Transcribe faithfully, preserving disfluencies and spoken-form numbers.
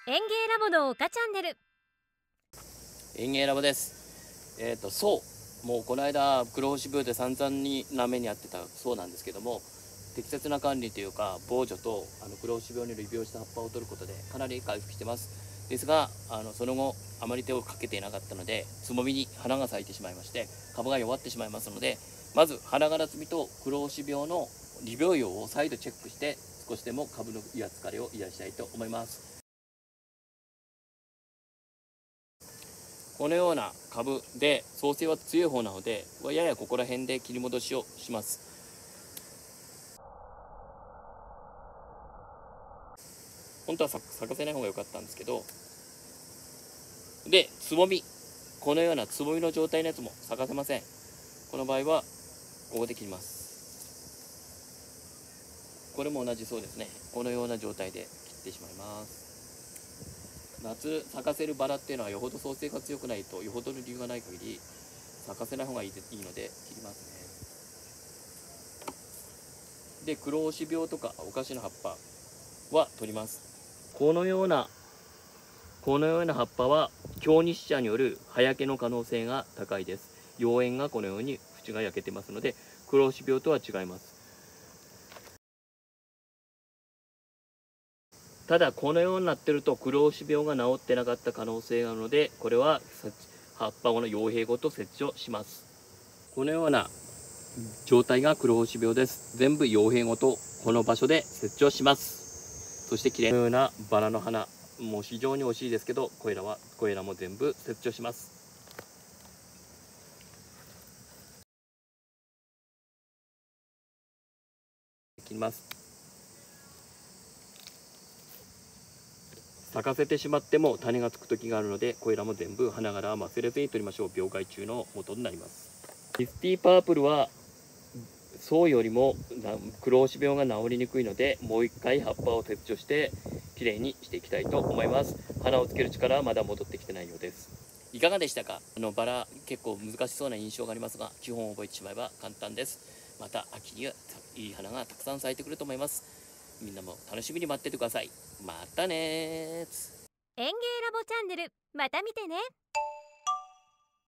園芸ラボの岡チャンネル。 園芸ラボです。えっ、ー、とそうもうこの間黒星病で散々にな目に遭ってたそうなんですけども、適切な管理というか防除とあの黒星病による利病した葉っぱを取ることでかなり回復してます。ですがあのその後あまり手をかけていなかったので、つぼみに花が咲いてしまいまして株が弱ってしまいますので、まず花がら摘みと黒星病の利病用を再度チェックして、少しでも株の癒疲れを癒したいと思います。このような株で創生は強い方なので、ややここら辺で切り戻しをします。本当は咲かせない方が良かったんですけど、でつぼみ、このようなつぼみの状態のやつも咲かせません。この場合はここで切ります。これも同じそうですね。このような状態で切ってしまいます。夏咲かせるバラっていうのはよほど創生が強くないと、よほどの理由がない限り咲かせない方がいいので切りますね。で黒星病とかお菓子の葉っぱは取ります。このようなこのような葉っぱは強日射による葉焼けの可能性が高いです。葉縁がこのように縁が焼けてますので、黒星病とは違います。ただこのようになってると黒星病が治ってなかった可能性があるので、これは葉っぱの葉柄ごと切除します。このような状態が黒星病です。全部葉柄ごとこの場所で切除します。そしてきれいなようなバラの花、もう非常に惜しいですけど、これらはこれらも全部切除します。切ります。咲かせてしまっても種がつく時があるので、これらも全部花柄は忘れずに取りましょう。病害虫の元になります。ミスティーパープルはそうよりも黒星病が治りにくいので、もう一回葉っぱを切除してきれいにしていきたいと思います。花をつける力はまだ戻ってきてないようです。いかがでしたか？あのバラ結構難しそうな印象がありますが、基本を覚えてしまえば簡単です。また秋にはいい花がたくさん咲いてくると思います。みんなも楽しみに待っててください。またねー。 園芸ラボチャンネル、また見てね。